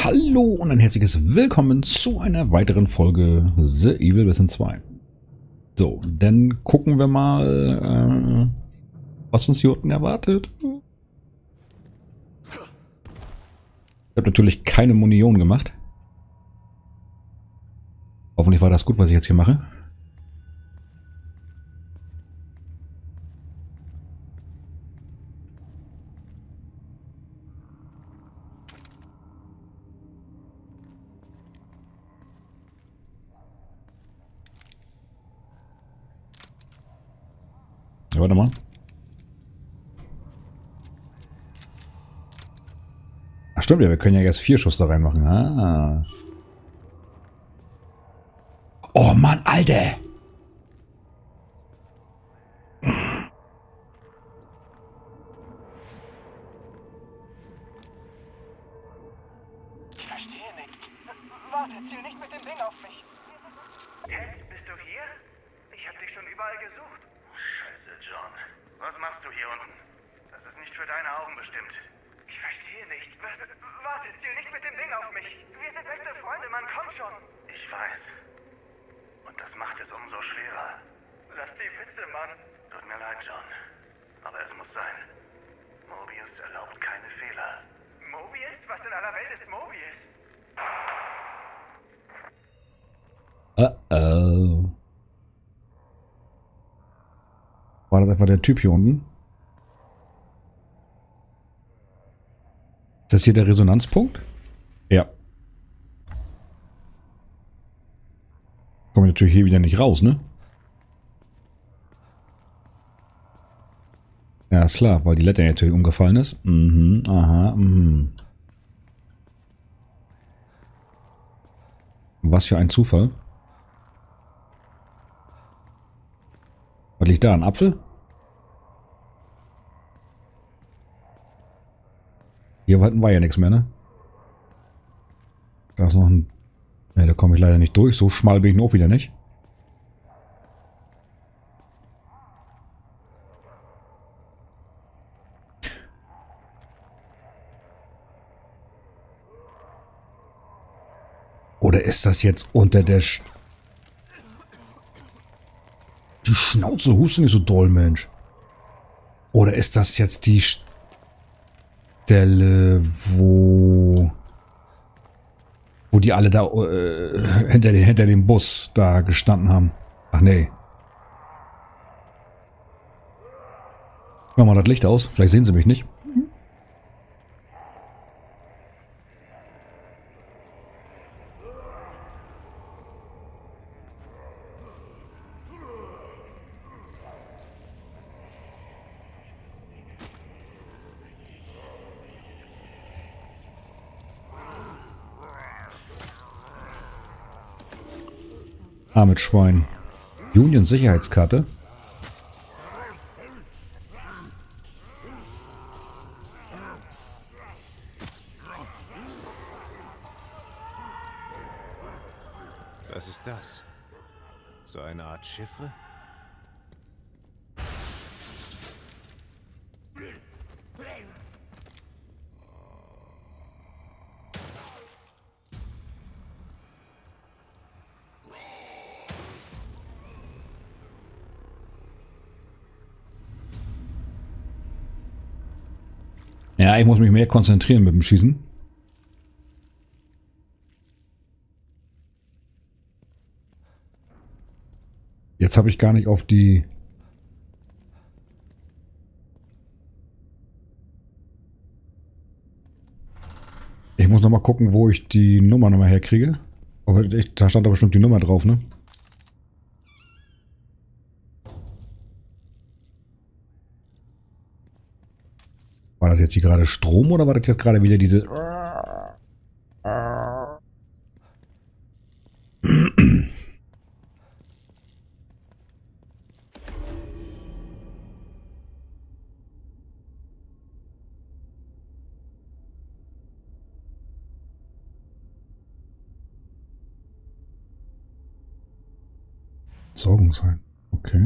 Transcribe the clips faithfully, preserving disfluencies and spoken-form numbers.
Hallo und ein herzliches Willkommen zu einer weiteren Folge The Evil Within zwei. So, dann gucken wir mal, äh, was uns hier unten erwartet. Ich habe natürlich keine Munition gemacht. Hoffentlich war das gut, was ich jetzt hier mache. Ja, warte mal. Ach stimmt ja, wir können ja jetzt vier Schuss da reinmachen. Ah. Oh Mann, Alter! Ich verstehe nicht. Warte, ziel nicht mit dem Ding auf mich. Hä? Bist du hier? Ich hab dich schon überall gesucht. Scheiße, John. Was machst du hier unten? Das ist nicht für deine Augen bestimmt. Ich verstehe nicht. W- Warte, ziel nicht mit dem Ding auf mich. Wir sind beste Freunde, Mann, komm schon. Ich weiß. Und das macht es umso schwerer. Lass die Witze, Mann. Tut mir leid, John. Aber es muss sein. Mobius erlaubt keine Fehler. Mobius? Was in aller Welt ist Mobius? Uh-oh. War das einfach der Typ hier unten? Ist das hier der Resonanzpunkt? Ja. Komme ich natürlich hier wieder nicht raus, ne? Ja, ist klar, weil die Leiter natürlich umgefallen ist. Mhm, aha, mhm. Was für ein Zufall. Was liegt da? Ein Apfel? Hier war ja nichts mehr, ne? Da ist noch ein... Ne, da komme ich leider nicht durch. So schmal bin ich noch wieder nicht. Oder ist das jetzt unter der... Sch die Schnauze huste nicht so doll, Mensch. Oder ist das jetzt die Stelle, wo... wo die alle da äh, hinter, hinter dem Bus da gestanden haben? Ach nee. Mach mal das Licht aus. Vielleicht sehen sie mich nicht. Ah, mit Schwein. Union Sicherheitskarte. Was ist das? So eine Art Chiffre? Ja, ich muss mich mehr konzentrieren mit dem Schießen. Jetzt habe ich gar nicht auf die... Ich muss noch mal gucken, wo ich die Nummer nochmal herkriege. Aber ich, da stand da bestimmt die Nummer drauf, ne? War das jetzt hier gerade Strom oder war das jetzt gerade wieder diese... Sorgen sein. Okay.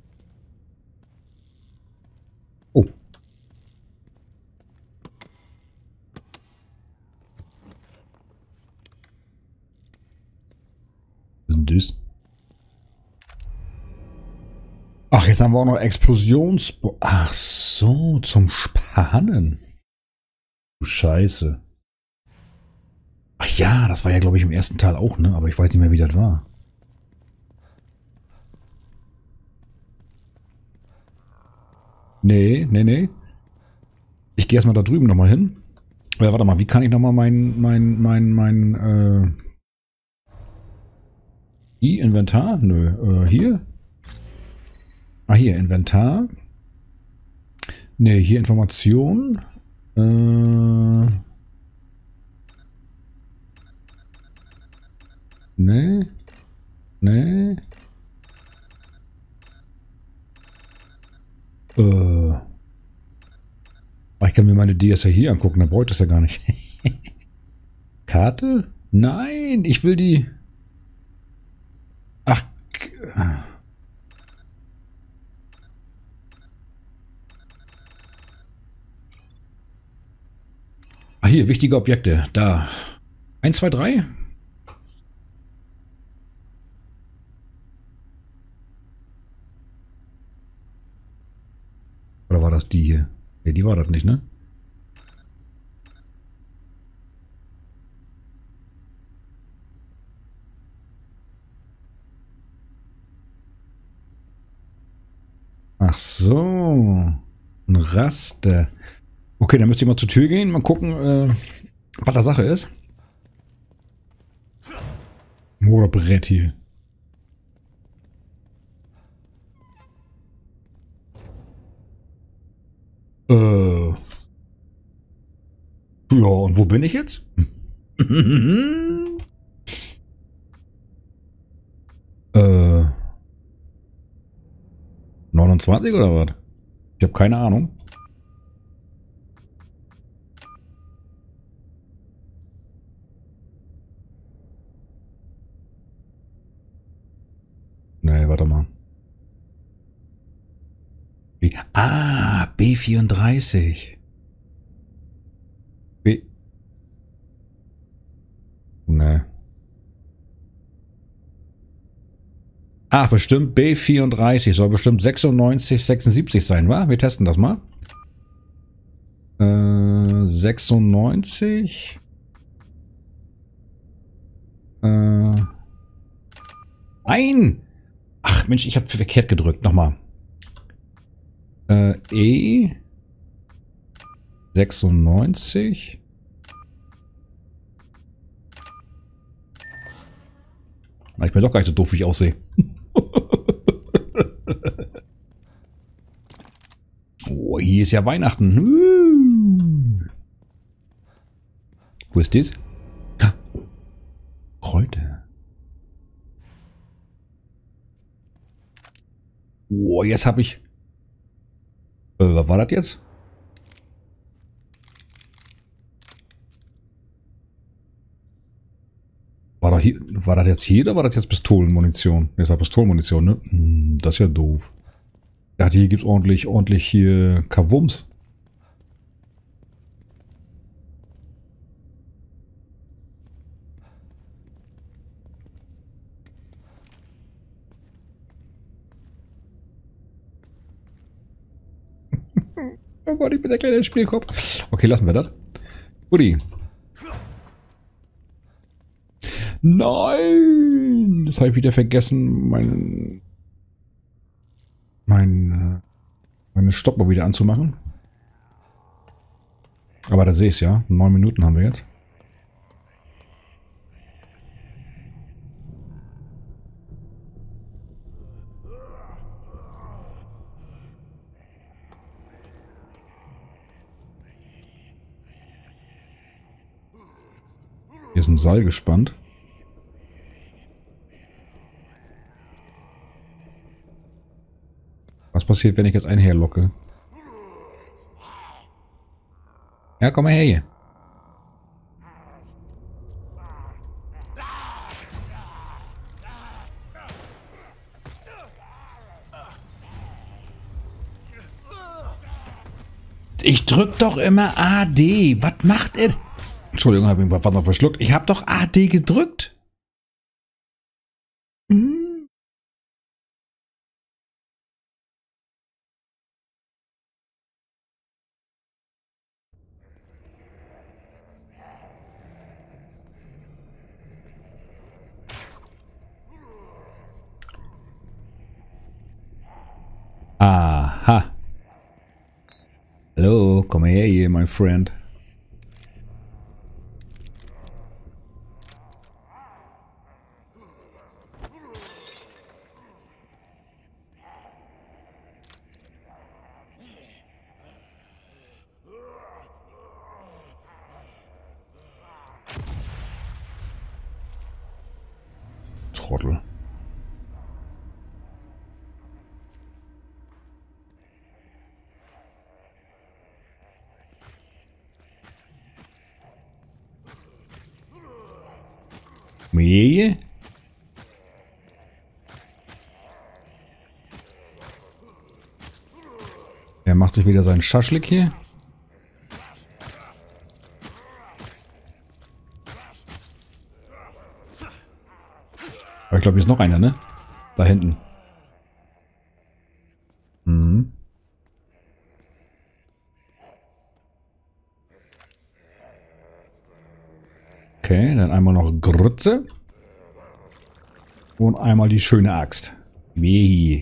Oh. das? Ach, jetzt haben wir auch noch Explosions... Ach so, zum Spannen. Du Scheiße. Ach ja, das war ja, glaube ich, im ersten Teil auch, ne? Aber ich weiß nicht mehr, wie das war. Nee, nee, nee. Ich gehe erstmal da drüben nochmal hin. Ja, warte mal, wie kann ich nochmal mein, mein, mein, mein, äh... I, Inventar? Nö, äh, hier? Ah, hier, Inventar. Ne, hier Information. Äh. Ne. Ne. Äh. Ich kann mir meine D S ja hier angucken, dann brauche ich das ja gar nicht. Karte? Nein, ich will die... Ach... Ah, hier, wichtige Objekte. Da. eins, zwei, drei. Oder war das die hier? Ja, die war das nicht, ne? Ach so. Ein Raster. Okay, dann müsst ihr mal zur Tür gehen, mal gucken, äh, was da Sache ist. Oder Brett hier. Äh. Ja, und wo bin ich jetzt? äh. neunundzwanzig oder was? Ich habe keine Ahnung. Nee, warte mal. B ah, B vierunddreißig. B... Nee. Ach, bestimmt B vierunddreißig. Soll bestimmt sechsundneunzig, sechsundsiebzig sein, wa? Wir testen das mal. Äh, sechsundneunzig. Äh... Nein! Ach Mensch, ich habe verkehrt gedrückt. Nochmal. Äh, E. sechsundneunzig. Na, ich bin doch gar nicht so doof, wie ich aussehe. Oh, hier ist ja Weihnachten. Wo ist das? Kräuter. Oh, jetzt habe ich... Äh, was war das jetzt? War das, hier, war das jetzt hier oder war das jetzt Pistolenmunition? Das war Pistolenmunition, ne? Hm, das ist ja doof. Ich dachte, hier gibt es ordentlich, ordentlich hier Kavums. Oh Gott, ich bin der kleine Spielkopf. Okay, lassen wir das. Guti. Nein! Das habe ich wieder vergessen, meinen... Mein, meine Stoppuhr wieder anzumachen. Aber da sehe ich es ja. Neun Minuten haben wir jetzt. Hier ist ein Seil gespannt. Was passiert, wenn ich jetzt einen herlocke? Ja, komm mal her hier. Ich drück doch immer A D. Was macht er? Entschuldigung, habe ich was noch verschluckt. Ich habe doch A D gedrückt. Mhm. Aha. Hallo, komm her hier, mein Freund. Trottel. Mir? Er macht sich wieder seinen Schaschlik hier. Aber ich glaube, hier ist noch einer, ne? Da hinten. Mhm. Okay, dann einmal noch Grütze. Und einmal die schöne Axt. Mehi.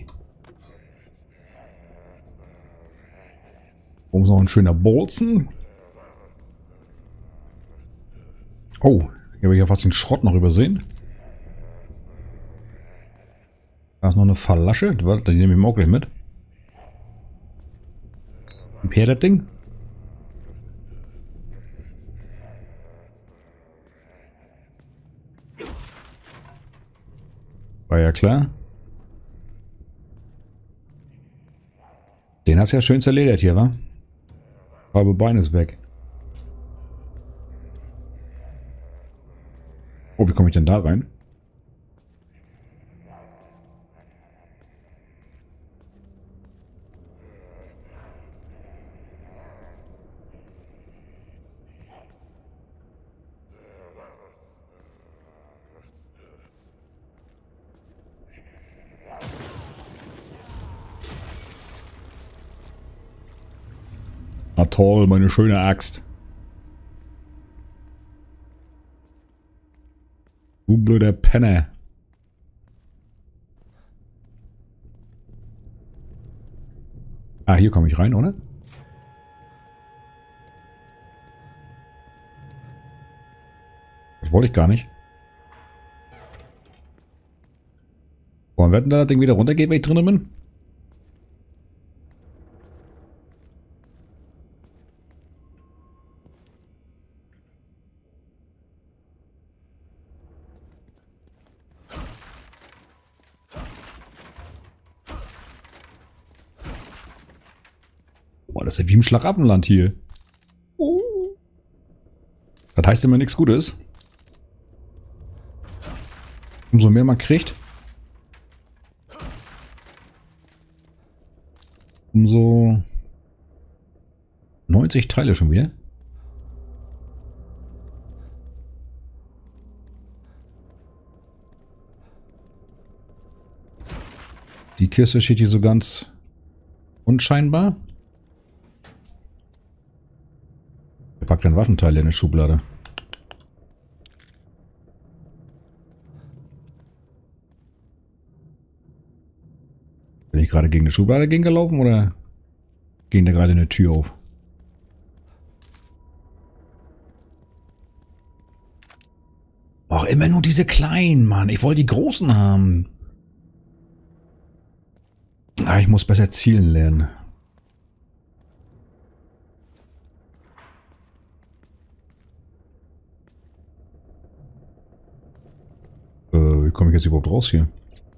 Oben ist noch ein schöner Bolzen. Oh, hier habe ich ja fast den Schrott noch übersehen. Da ist noch eine Flasche. Die nehme ich mir auch gleich mit. Wie her das Ding? War ja klar. Den hast du ja schön zerledert hier, wa? Halbe Bein ist weg. Oh, wie komme ich denn da rein? Na toll, meine schöne Axt. Du blöder Penner. Ah, hier komme ich rein, oder? Das wollte ich gar nicht. Wollen wir denn da das Ding wieder runtergeht, wenn ich drinnen bin? Boah, das ist ja wie im Schlaraffenland hier. Das heißt immer nichts Gutes. Umso mehr man kriegt, umso neunzig Teile schon wieder. Die Kiste steht hier so ganz unscheinbar. Er packt ein Waffenteil in eine Schublade. Bin ich gerade gegen eine Schublade gegengelaufen oder ging da gerade eine Tür auf? Ach, immer nur diese kleinen, Mann. Ich wollte die großen haben. Ah, ich muss besser zielen lernen. Äh, wie komme ich jetzt überhaupt raus hier?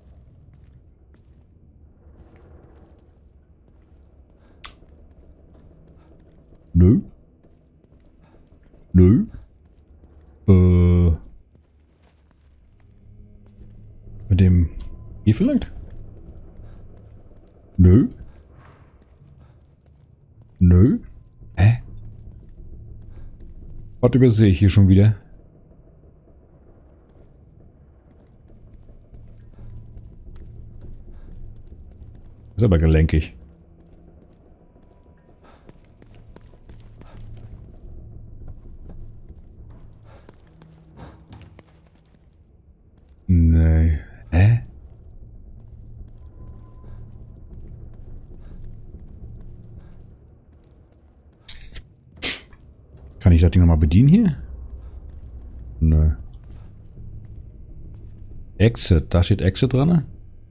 Nö. Nö. Äh. Mit dem... Hier vielleicht? Nö. Nö. Hä? Was übersehe ich hier schon wieder? Ist aber gelenkig. Nee. Hä? Kann ich das Ding nochmal bedienen hier? Nö. Exit. Da steht Exit dran.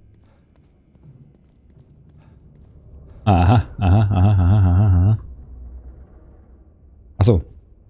Aha, aha, aha, aha, aha, aha. Achso.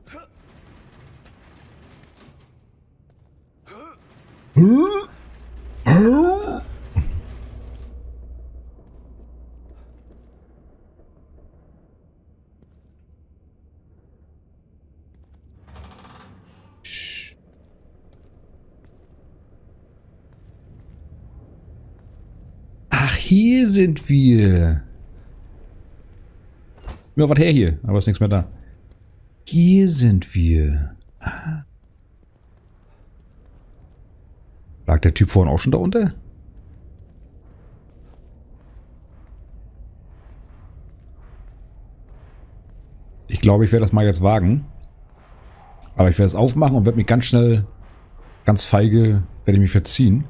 Ach, hier sind wir. Ja, was her hier? Aber ist nichts mehr da. Hier sind wir. Ah. Lag der Typ vorhin auch schon da unter? Ich glaube, ich werde das mal jetzt wagen. Aber ich werde es aufmachen und werde mich ganz schnell, ganz feige, werde ich mich verziehen.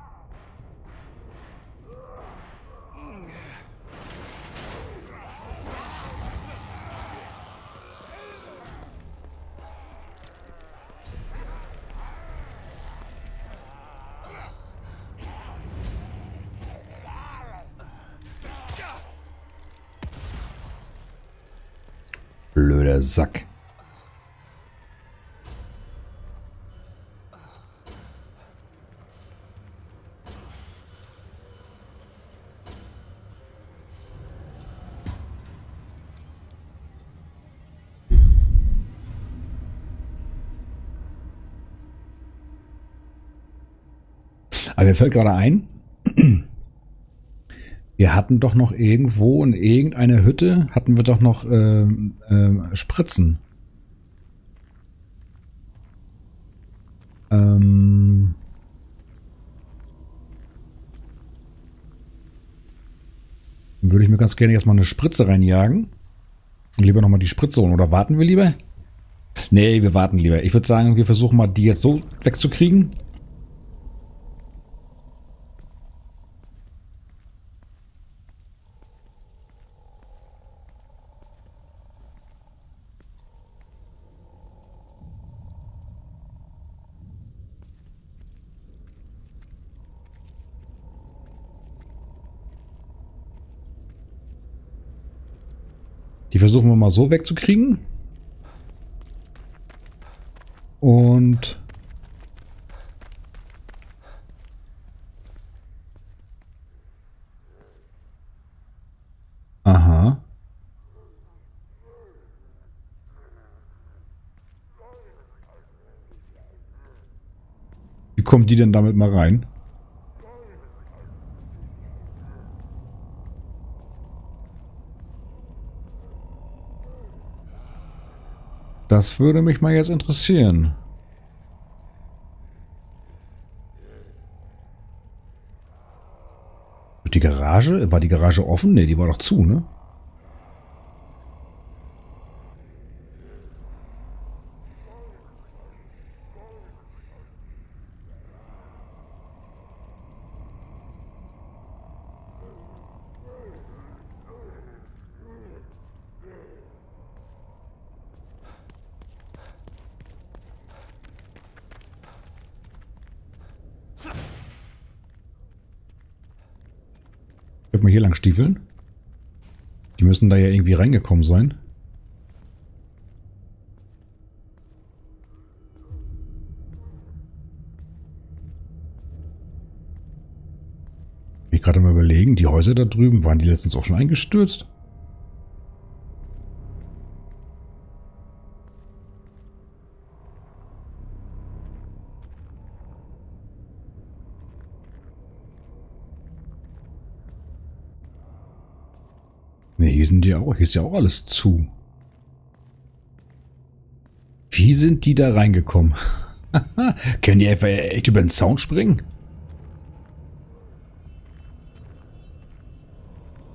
Blöder Sack. Aber mir fällt gerade ein, wir hatten doch noch irgendwo in irgendeiner Hütte, hatten wir doch noch äh, äh, Spritzen. Ähm Würde ich mir ganz gerne erstmal eine Spritze reinjagen. Und lieber nochmal die Spritze holen. Oder warten wir lieber? Nee, wir warten lieber. Ich würde sagen, wir versuchen mal die jetzt so wegzukriegen. Die versuchen wir mal so wegzukriegen. Und aha. Wie kommen die denn damit mal rein? Das würde mich mal jetzt interessieren. Die Garage? War die Garage offen? Ne, die war doch zu, ne? Ich würde mal hier lang stiefeln. Die müssen da ja irgendwie reingekommen sein. Ich gerade mal überlegen, die Häuser da drüben, waren die letztens auch schon eingestürzt? Ne, hier sind die auch, hier ist ja auch alles zu. Wie sind die da reingekommen? Können die einfach echt über den Zaun springen?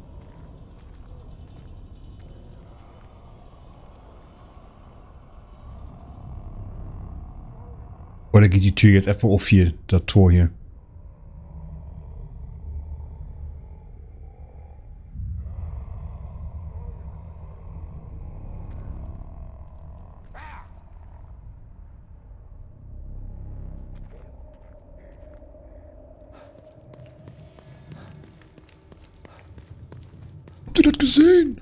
da geht die Tür jetzt einfach auf hier, das Tor hier. Habt ihr das gesehen?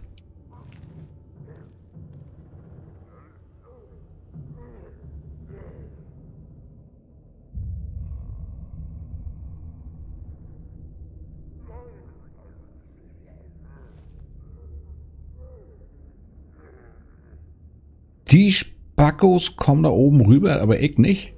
Die Spackos kommen da oben rüber, aber ich nicht.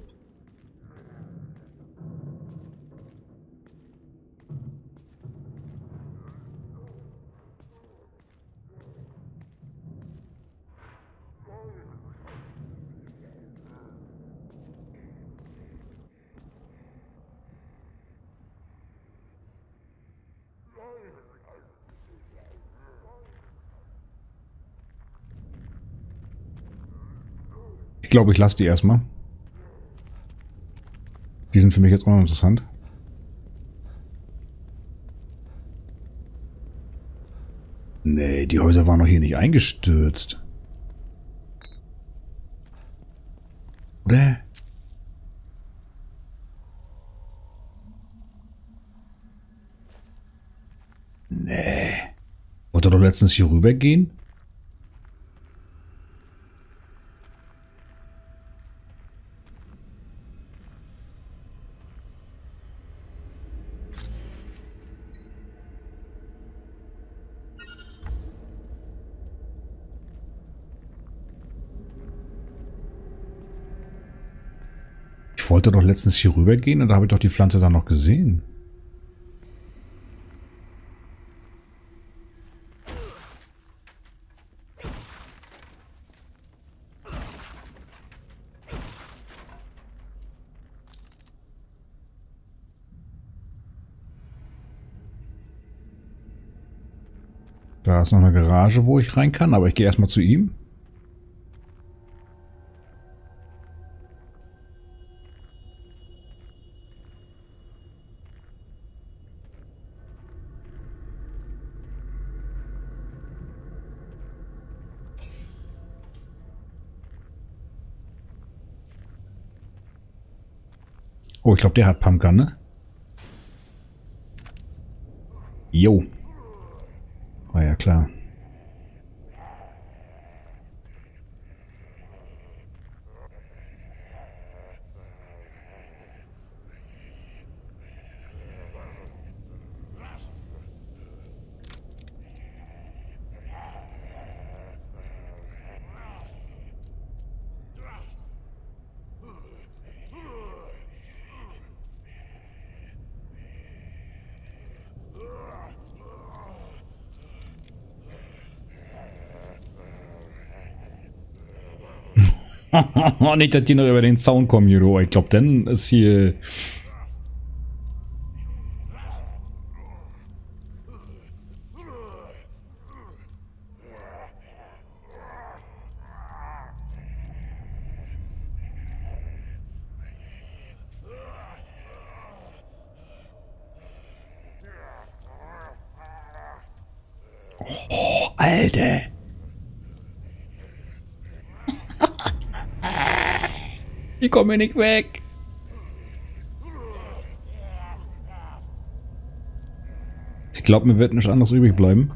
Ich glaube, ich lasse die erstmal. Die sind für mich jetzt auch noch interessant. Nee, die Häuser waren noch hier nicht eingestürzt. Oder? Nee. Wollte doch letztens hier rüber gehen? Ich wollte doch letztens hier rüber gehen und da habe ich doch die Pflanze dann noch gesehen. Da ist noch eine Garage, wo ich rein kann, aber ich gehe erstmal zu ihm. Oh, ich glaube, der hat Pumpgun, ne? Jo. War ja klar. Nicht, dass die noch über den Zaun kommen, Juro. Ich glaube, dann ist hier... Oh, Alter! Ich komme nicht weg. Ich glaube, mir wird nichts anderes übrig bleiben.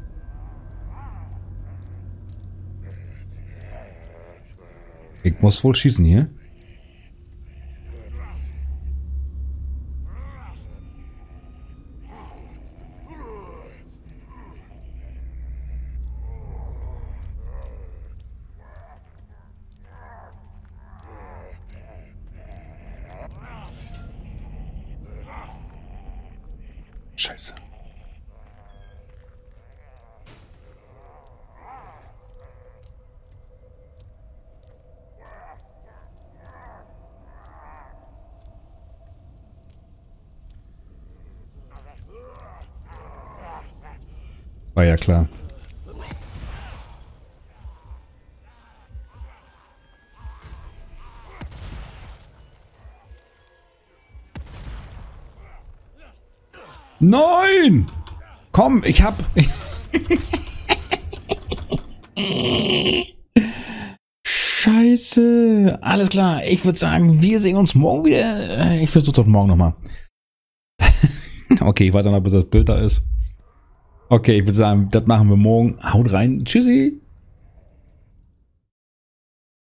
Ich muss wohl schießen hier. Scheiße. War ja klar. Nein! Komm, ich hab... Scheiße. Alles klar. Ich würde sagen, wir sehen uns morgen wieder. Ich versuche das morgen nochmal. Okay, ich warte noch, bis das Bild da ist. Okay, ich würde sagen, das machen wir morgen. Haut rein. Tschüssi.